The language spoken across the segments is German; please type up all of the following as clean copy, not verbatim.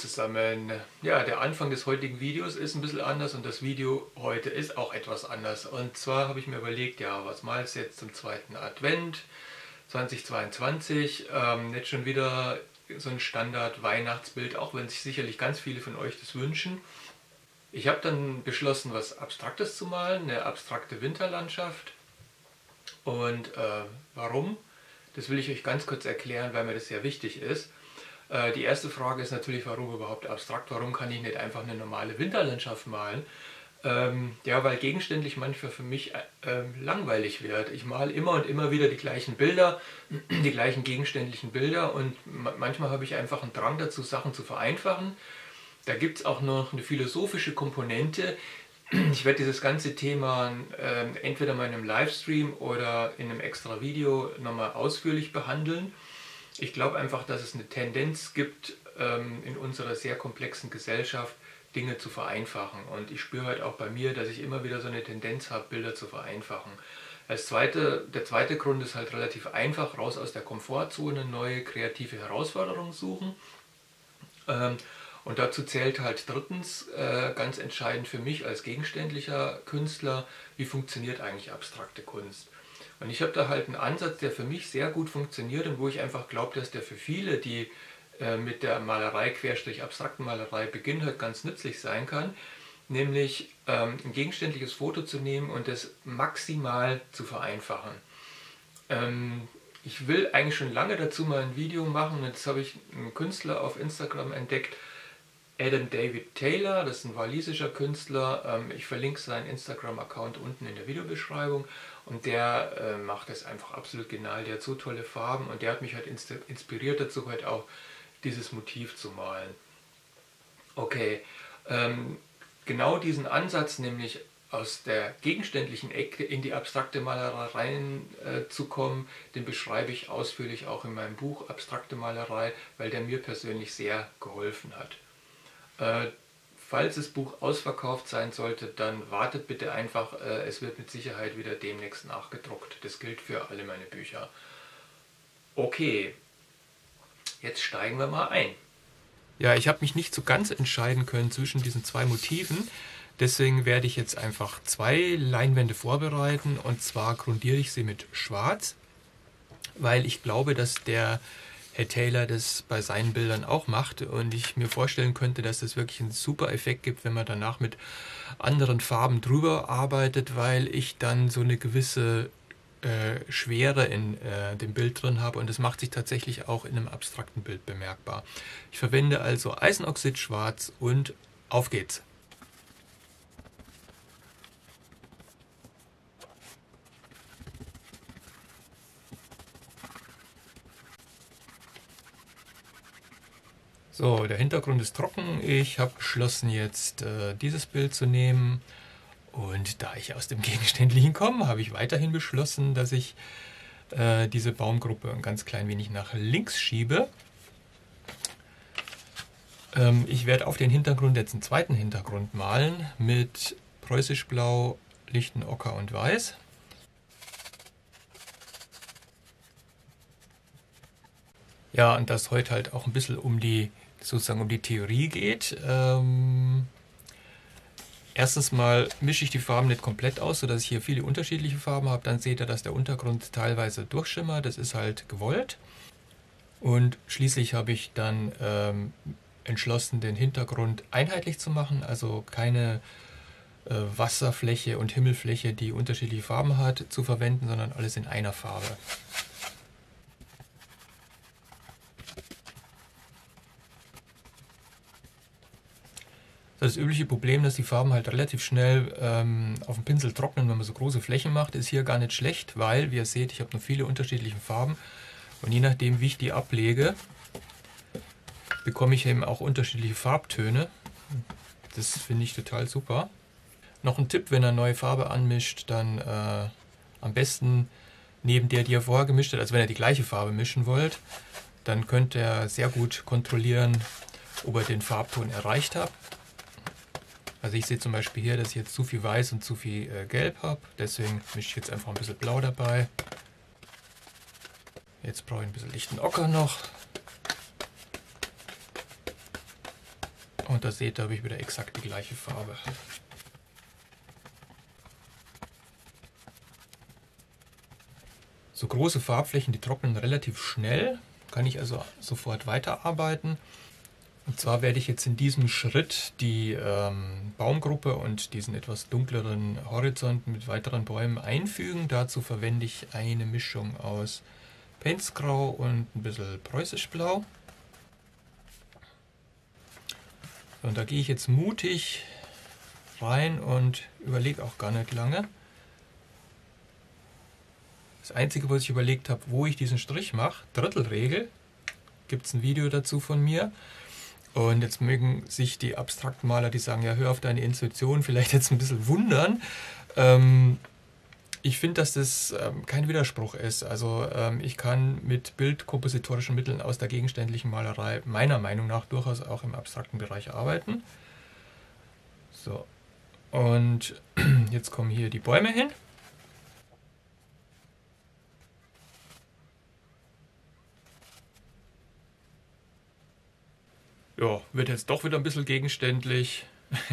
zusammen. Ja, der Anfang des heutigen Videos ist ein bisschen anders und das Video heute ist auch etwas anders. Und zwar habe ich mir überlegt, ja, was malst du jetzt zum zweiten Advent 2022? Jetzt schon wieder so ein Standard-Weihnachtsbild, auch wenn sich sicherlich ganz viele von euch das wünschen. Ich habe dann beschlossen, was Abstraktes zu malen, eine abstrakte Winterlandschaft. Und warum? Das will ich euch ganz kurz erklären, weil mir das sehr wichtig ist. Die erste Frage ist natürlich, warum überhaupt abstrakt? Warum kann ich nicht einfach eine normale Winterlandschaft malen? Ja, weil gegenständlich manchmal für mich langweilig wird. Ich male immer und immer wieder die gleichen Bilder, die gleichen gegenständlichen Bilder und manchmal habe ich einfach einen Drang dazu, Sachen zu vereinfachen. Da gibt es auch noch eine philosophische Komponente. Ich werde dieses ganze Thema entweder mal in einem Livestream oder in einem extra Video nochmal ausführlich behandeln. Ich glaube einfach, dass es eine Tendenz gibt, in unserer sehr komplexen Gesellschaft Dinge zu vereinfachen. Und ich spüre halt auch bei mir, dass ich immer wieder so eine Tendenz habe, Bilder zu vereinfachen. Der zweite Grund ist halt relativ einfach, raus aus der Komfortzone, neue kreative Herausforderungen suchen. Und dazu zählt halt drittens, ganz entscheidend für mich als gegenständlicher Künstler, wie funktioniert eigentlich abstrakte Kunst. Und ich habe da halt einen Ansatz, der für mich sehr gut funktioniert und wo ich einfach glaube, dass der für viele, die mit der Malerei, Querstrich abstrakten Malerei beginnen, halt ganz nützlich sein kann. Nämlich ein gegenständliches Foto zu nehmen und das maximal zu vereinfachen. Ich will eigentlich schon lange dazu mal ein Video machen und jetzt habe ich einen Künstler auf Instagram entdeckt, Adam David Taylor, das ist ein walisischer Künstler. Ich verlinke seinen Instagram-Account unten in der Videobeschreibung und der macht das einfach absolut genial. Der hat so tolle Farben und der hat mich halt inspiriert dazu, halt auch dieses Motiv zu malen. Okay, genau diesen Ansatz, nämlich aus der gegenständlichen Ecke in die abstrakte Malerei reinzukommen, den beschreibe ich ausführlich auch in meinem Buch Abstrakte Malerei, weil der mir persönlich sehr geholfen hat. Falls das Buch ausverkauft sein sollte, dann wartet bitte einfach, es wird mit Sicherheit wieder demnächst nachgedruckt. Das gilt für alle meine Bücher. Okay, jetzt steigen wir mal ein. Ja, ich habe mich nicht so ganz entscheiden können zwischen diesen zwei Motiven. Deswegen werde ich jetzt einfach zwei Leinwände vorbereiten und zwar grundiere ich sie mit Schwarz, weil ich glaube, dass der Herr Taylor das bei seinen Bildern auch macht und ich mir vorstellen könnte, dass das wirklich einen super Effekt gibt, wenn man danach mit anderen Farben drüber arbeitet, weil ich dann so eine gewisse Schwere in dem Bild drin habe und das macht sich tatsächlich auch in einem abstrakten Bild bemerkbar. Ich verwende also Eisenoxid Schwarz und auf geht's! So, der Hintergrund ist trocken. Ich habe beschlossen, jetzt dieses Bild zu nehmen. Und da ich aus dem Gegenständlichen komme, habe ich weiterhin beschlossen, dass ich diese Baumgruppe ein ganz klein wenig nach links schiebe. Ich werde auf den Hintergrund jetzt einen zweiten Hintergrund malen mit Preußisch Blau, lichten Ocker und Weiß. Ja, und das heute halt auch ein bisschen um die Theorie geht. Erstens mal mische ich die Farben nicht komplett aus, sodass ich hier viele unterschiedliche Farben habe. Dann seht ihr, dass der Untergrund teilweise durchschimmert. Das ist halt gewollt. Und schließlich habe ich dann entschlossen, den Hintergrund einheitlich zu machen. Also keine Wasserfläche und Himmelfläche, die unterschiedliche Farben hat, zu verwenden, sondern alles in einer Farbe. Das übliche Problem, dass die Farben halt relativ schnell auf dem Pinsel trocknen, wenn man so große Flächen macht, ist hier gar nicht schlecht, weil, wie ihr seht, ich habe noch viele unterschiedliche Farben und je nachdem, wie ich die ablege, bekomme ich eben auch unterschiedliche Farbtöne. Das finde ich total super. Noch ein Tipp, wenn ihr neue Farbe anmischt, dann am besten neben der, die ihr vorher gemischt habt, also wenn ihr die gleiche Farbe mischen wollt, dann könnt ihr sehr gut kontrollieren, ob ihr den Farbton erreicht habt. Also ich sehe zum Beispiel hier, dass ich jetzt zu viel Weiß und zu viel Gelb habe. Deswegen mische ich jetzt einfach ein bisschen Blau dabei. Jetzt brauche ich ein bisschen lichten Ocker noch. und da seht ihr, habe ich wieder exakt die gleiche Farbe. So große Farbflächen, die trocknen relativ schnell, kann ich also sofort weiterarbeiten. Und zwar werde ich jetzt in diesem Schritt die Baumgruppe und diesen etwas dunkleren Horizont mit weiteren Bäumen einfügen. Dazu verwende ich eine Mischung aus Penzgrau und ein bisschen Preußischblau. Und da gehe ich jetzt mutig rein und überlege auch gar nicht lange. Das Einzige, was ich überlegt habe, wo ich diesen Strich mache, Drittelregel, gibt es ein Video dazu von mir. Und jetzt mögen sich die Abstraktmaler, die sagen, ja, hör auf deine Intuition, vielleicht jetzt ein bisschen wundern. Ich finde, dass das kein Widerspruch ist. Also ich kann mit bildkompositorischen Mitteln aus der gegenständlichen Malerei meiner Meinung nach durchaus auch im abstrakten Bereich arbeiten. So, und jetzt kommen hier die Bäume hin. Ja, wird jetzt doch wieder ein bisschen gegenständlich.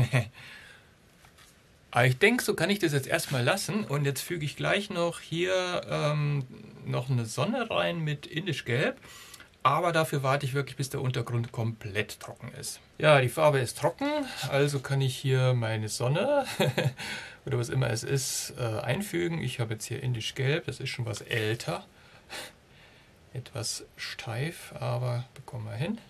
Aber ich denke, so kann ich das jetzt erstmal lassen. Und jetzt füge ich gleich noch hier noch eine Sonne rein mit Indischgelb. Aber dafür warte ich wirklich, bis der Untergrund komplett trocken ist. Ja, die Farbe ist trocken, also kann ich hier meine Sonne oder was immer es ist einfügen. Ich habe jetzt hier Indischgelb, das ist schon was älter. Etwas steif, aber bekommen wir hin.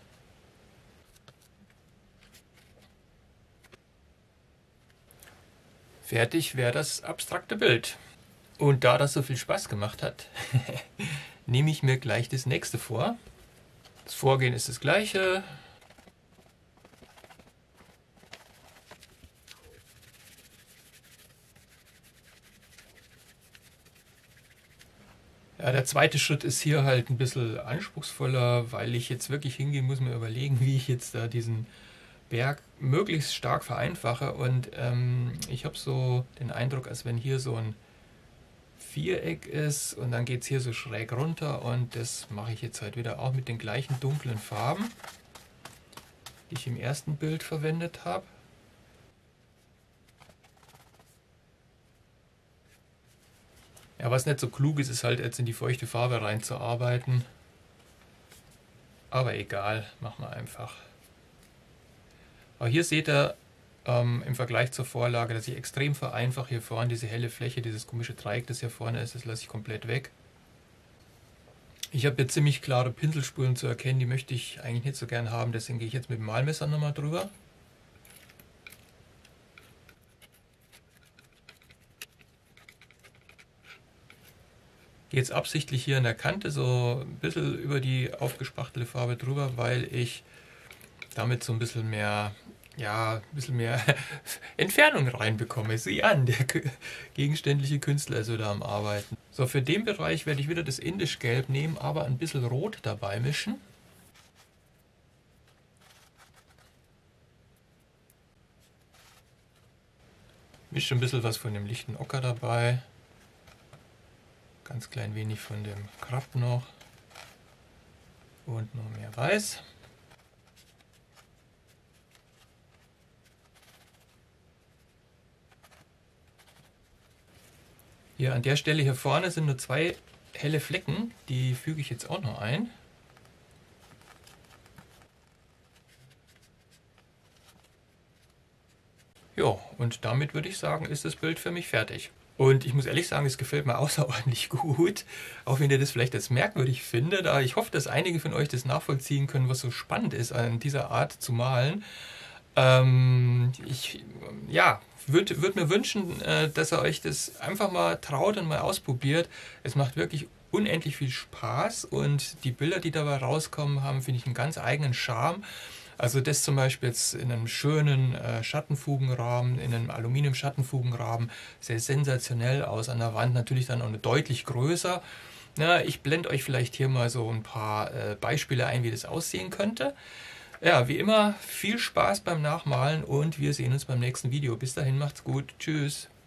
Fertig wäre das abstrakte Bild. Und da das so viel Spaß gemacht hat, nehme ich mir gleich das nächste vor. Das Vorgehen ist das gleiche. Ja, der zweite Schritt ist hier halt ein bisschen anspruchsvoller, weil ich jetzt wirklich hingehen muss, mir überlegen, wie ich jetzt da diesen Berg möglichst stark vereinfache. Und ich habe so den Eindruck, als wenn hier so ein Viereck ist und dann geht es hier so schräg runter, und das mache ich jetzt halt wieder auch mit den gleichen dunklen Farben, die ich im ersten Bild verwendet habe. Ja, was nicht so klug ist, ist halt jetzt in die feuchte Farbe reinzuarbeiten. Aber egal, machen wir einfach. Aber hier seht ihr im Vergleich zur Vorlage, dass ich extrem vereinfache hier vorne diese helle Fläche, dieses komische Dreieck, das hier vorne ist, das lasse ich komplett weg. Ich habe jetzt ziemlich klare Pinselspuren zu erkennen, die möchte ich eigentlich nicht so gern haben, deswegen gehe ich jetzt mit dem Malmesser nochmal drüber. Gehe jetzt absichtlich hier an der Kante so ein bisschen über die aufgespachtelte Farbe drüber, weil ich damit so ein bisschen mehr, ja, ein bisschen mehr Entfernung reinbekomme. Sieh an, der gegenständliche Künstler ist wieder am Arbeiten. So, für den Bereich werde ich wieder das Indischgelb nehmen, aber ein bisschen Rot dabei mischen. Mische ein bisschen was von dem lichten Ocker dabei. Ganz klein wenig von dem Krabb noch. Und noch mehr Weiß. Hier an der Stelle hier vorne sind nur zwei helle Flecken, die füge ich jetzt auch noch ein. Ja, und damit würde ich sagen, ist das Bild für mich fertig. Und ich muss ehrlich sagen, es gefällt mir außerordentlich gut, auch wenn ihr das vielleicht als merkwürdig findet. Aber ich hoffe, dass einige von euch das nachvollziehen können, was so spannend ist, an dieser Art zu malen. Ja, würde mir wünschen, dass ihr euch das einfach mal traut und mal ausprobiert. Es macht wirklich unendlich viel Spaß, und die Bilder, die dabei rauskommen, haben, finde ich, einen ganz eigenen Charme. Also das zum Beispiel jetzt in einem schönen Schattenfugenrahmen, in einem Aluminium-Schattenfugenrahmen, sehr sensationell aus an der Wand, natürlich dann auch eine deutlich größer. Na, ich blende euch vielleicht hier mal so ein paar Beispiele ein, wie das aussehen könnte. Ja, wie immer, viel Spaß beim Nachmalen, und wir sehen uns beim nächsten Video. Bis dahin, macht's gut. Tschüss.